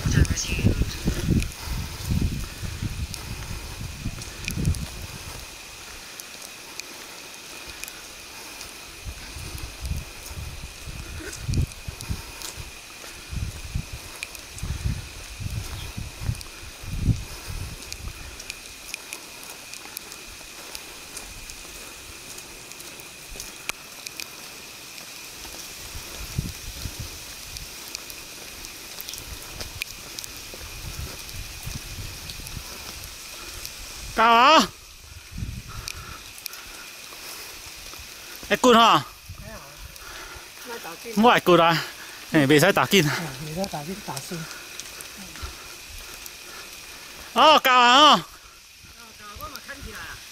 到啊！会滚吼？我会滚啊，嘿，袂使打紧。 袂使打紧打输。 哦，到啊哦！ 我嘛牵起来啊。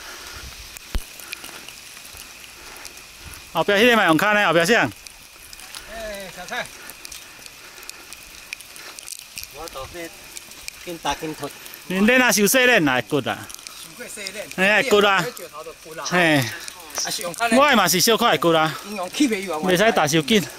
后壁迄个嘛用牵的，后壁啥？ 小蔡，我到底紧打紧脱。 恁练啊，受洗练也会滚啊。 受过洗练。 嘿，会滚啊。嘿，我的嘛是小可会滚啊。袂使打伤紧。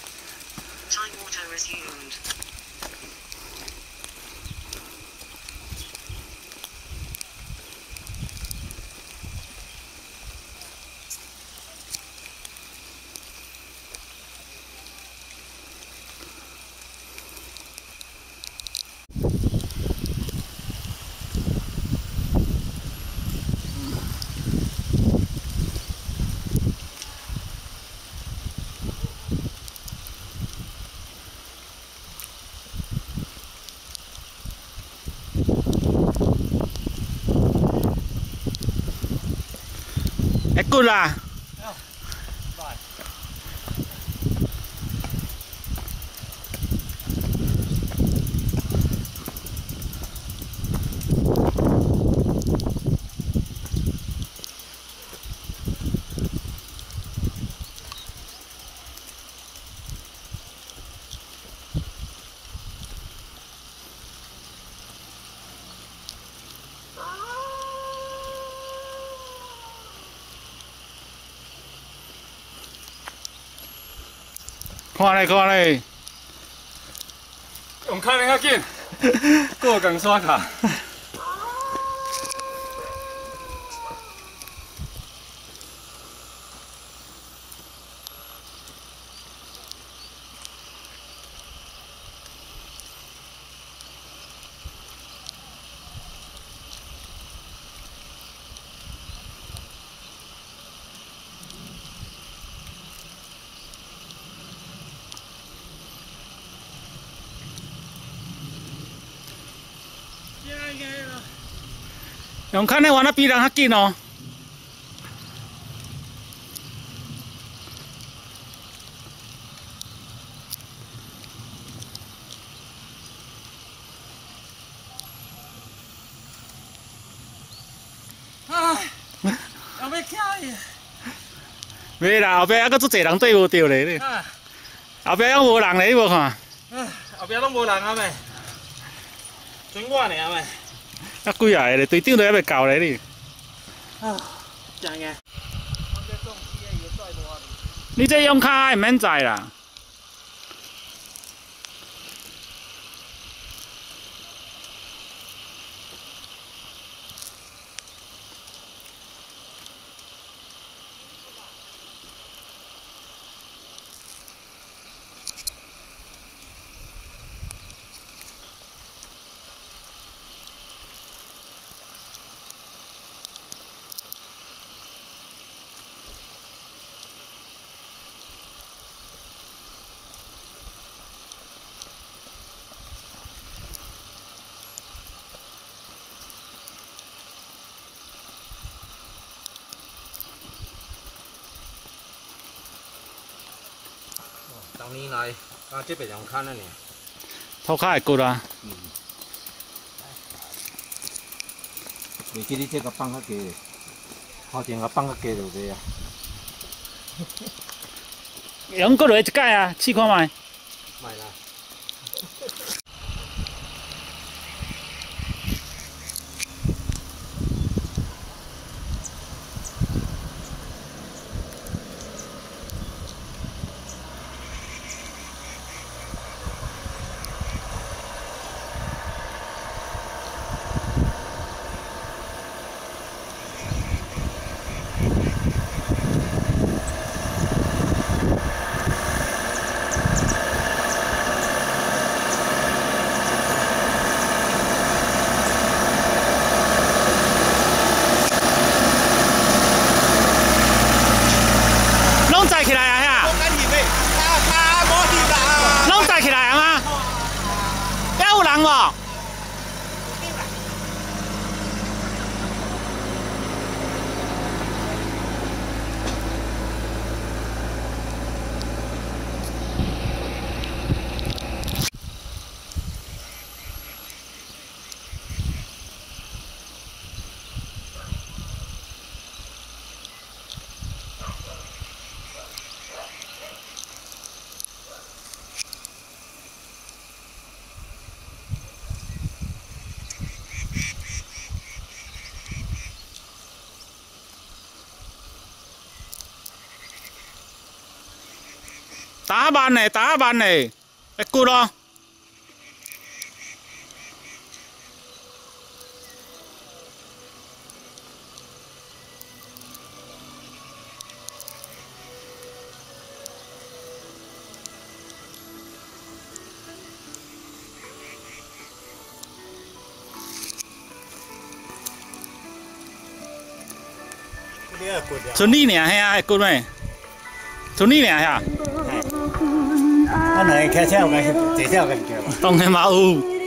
会滚啦！看咧看咧， 用脚较紧，过江刷卡。 用牵的话，那比人较紧哦。 唉，后尾徛去。 袂啦，后壁还阁足侪人对无着咧。后壁还无人咧，你无看？ 后壁拢无人啊妹，剩我尔妹。 啊几啊个咧，队长都还袂到咧你。 啊，真嘅。 你这用脚毋免载啦。 当年来，啊，这边用牵了呢。 涂骹会骨啊。 袂记你这个放较低，头前个放较低就对啊。 用过落一摆啊，试看卖。 卖啦。 重无？打慢嘞，打慢嘞，会骨咯。剩你俩遐会骨咩？剩你俩遐。 我两个开车有甲坐车有甲叫。 当然嘛有。